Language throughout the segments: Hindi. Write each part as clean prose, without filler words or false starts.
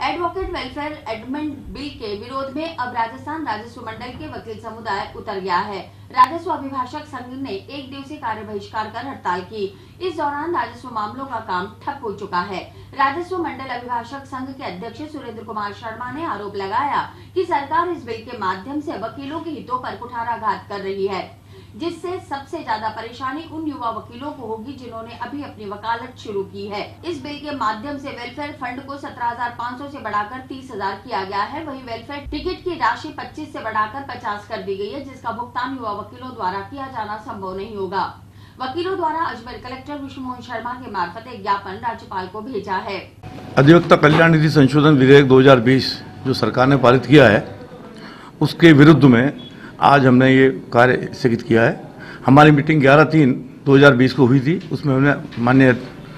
एडवोकेट वेलफेयर एडमेंट बिल के विरोध में अब राजस्थान राजस्व मंडल के वकील समुदाय उतर गया है। राजस्व अभिभाषक संघ ने एक दिवसीय कार्य बहिष्कार कर हड़ताल की। इस दौरान राजस्व मामलों का काम ठप हो चुका है। राजस्व मंडल अभिभाषक संघ के अध्यक्ष सुरेंद्र कुमार शर्मा ने आरोप लगाया कि सरकार इस बिल के माध्यम से वकीलों के हितों पर कुठाराघात कर रही है, जिससे सबसे ज्यादा परेशानी उन युवा वकीलों को होगी जिन्होंने अभी अपनी वकालत शुरू की है। इस बिल के माध्यम से वेलफेयर फंड को 17,500 से बढ़ाकर 30,000 किया गया है। वहीं वेलफेयर टिकट की राशि 25 से बढ़ाकर 50 कर दी गई है, जिसका भुगतान युवा वकीलों द्वारा किया जाना संभव नहीं होगा। वकीलों द्वारा अजमेर कलेक्टर विष्णु मोहन शर्मा के मार्फत एक ज्ञापन राज्यपाल को भेजा है। अधिवक्ता कल्याण निधि संशोधन विधेयक 2020 जो सरकार ने पारित किया है, उसके विरुद्ध में आज हमने ये कार्य स्थगित किया है। हमारी मीटिंग 11/3/2020 को हुई थी। उसमें हमने माननीय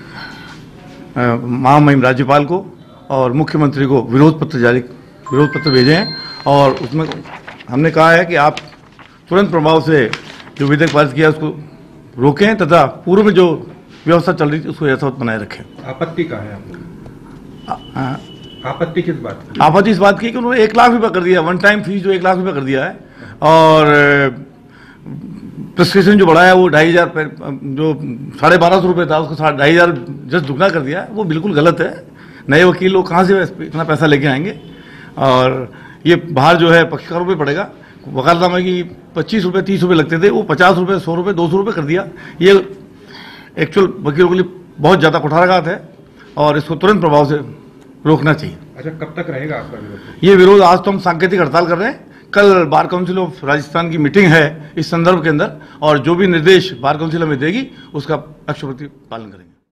महामहिम राज्यपाल को और मुख्यमंत्री को विरोध पत्र भेजे हैं और उसमें हमने कहा है कि आप तुरंत प्रभाव से जो विधेयक पारित किया उसको रोकें तथा पूर्व में जो व्यवस्था चल रही थी उसको यथावत बनाए रखें। आपत्ति कहाँ है आपको? आपत्ति किस बात की? आपत्ति इस बात की कि उन्होंने 1 लाख रुपये कर दिया, वन टाइम फीस जो 1 लाख रुपये कर दिया है और प्रिस्क्रिप्शन जो बढ़ाया वो 2,500 जो 1,250 रुपये था उसको 2,500 जस्ट दुगना कर दिया। वो बिल्कुल गलत है। नए वकील लोग कहाँ से इतना पैसा लेके आएंगे और ये बाहर जो है पक्षकारों पे पड़ेगा। वकालतनामे की 25 रुपये 30 रुपये लगते थे, वो 50 रुपये 100 रुपये 200 रुपये कर दिया। ये एक्चुअल वकीलों के लिए बहुत ज़्यादा कुठाराघात है और इसको तुरंत प्रभाव से रोकना चाहिए। अच्छा, कब तक रहेगा आपका विरोध? ये विरोध आज तो हम सांकेतिक हड़ताल कर रहे हैं। कल बार काउंसिल ऑफ राजस्थान की मीटिंग है इस संदर्भ के अंदर और जो भी निर्देश बार काउंसिल हमें देगी उसका पक्षप्रति पालन करेंगे।